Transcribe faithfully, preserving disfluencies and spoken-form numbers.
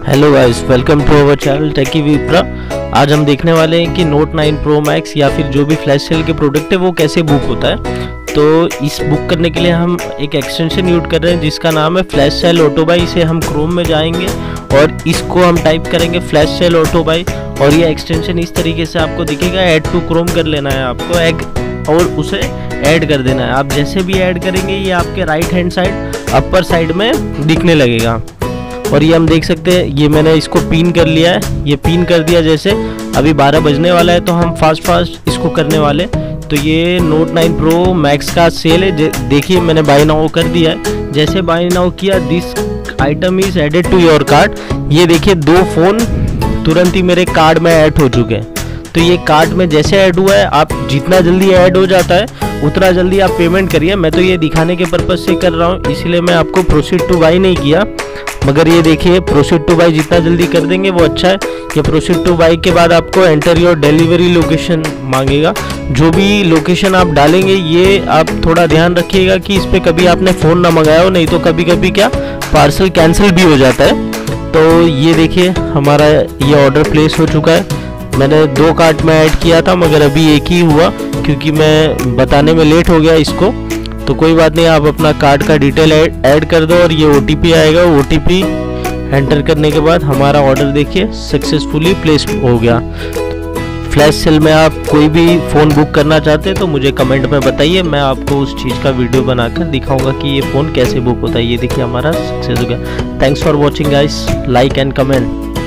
Hello guys, welcome to our channel techy Vipra. आज हम देखने वाले हैं कि नोट नाइन प्रो मैक्स या फिर जो भी फ्लैश सेल के प्रोडक्ट है वो कैसे बुक होता है। तो इस बुक करने के लिए हम एक एक्सटेंशन यूज कर रहे हैं जिसका नाम है फ्लैश सेल ऑटो बाय। इसे हम क्रोम में जाएंगे और इसको हम टाइप करेंगे फ्लैश सेल ऑटो बाय और ये एक्सटेंशन इस तरीके से आपको दिखेगा। ऐड टू क्रोम कर लेना है आपको एक और उसे ऐड कर देना है। आप जैसे भी ऐड करेंगे ये आपके right hand side upper side में दिखने लगेगा। और ये हम देख सकते हैं, ये मैंने इसको पिन कर लिया है। ये पिन कर दिया, जैसे अभी बारह बजने वाला है तो हम फास्ट फास्ट इसको करने वाले। तो ये नोट नाइन प्रो मैक्स का सेल है। देखिए मैंने बाय नाउ कर दिया है। जैसे बाय नाउ किया, this item is added to your card. ये देखिए दो फ़ोन तुरंत ही मेरे कार्ड में ऐड हो चुके हैं। तो ये कार्ड में जैसे ऐड हुआ है, आप जितना जल्दी ऐड हो जाता है उतना जल्दी आप पेमेंट करिए। मैं तो ये दिखाने के पर्पज़ से कर रहा हूँ, इसीलिए मैं आपको प्रोसीड टू बाय नहीं किया। मगर ये देखिए प्रोसीड टू बाय जितना जल्दी कर देंगे वो अच्छा है। ये प्रोसीड टू बाय के बाद आपको एंटर योर डिलीवरी लोकेशन मांगेगा। जो भी लोकेशन आप डालेंगे ये आप थोड़ा ध्यान रखिएगा कि इस पर कभी आपने फ़ोन ना मंगाया हो, नहीं तो कभी कभी क्या पार्सल कैंसिल भी हो जाता है। तो ये देखिए हमारा ये ऑर्डर प्लेस हो चुका है। मैंने दो कार्ट में ऐड किया था मगर अभी एक ही हुआ क्योंकि मैं बताने में लेट हो गया इसको। तो कोई बात नहीं, आप अपना कार्ड का डिटेल ऐड ऐड कर दो और ये ओटीपी आएगा। ओटीपी एंटर करने के बाद हमारा ऑर्डर देखिए सक्सेसफुली प्लेस हो गया। फ्लैश सेल में आप कोई भी फ़ोन बुक करना चाहते हैं तो मुझे कमेंट में बताइए, मैं आपको उस चीज़ का वीडियो बनाकर दिखाऊंगा कि ये फ़ोन कैसे बुक होता है। ये देखिए हमारा सक्सेस हो गया। Thanks for watching guys, like and comment.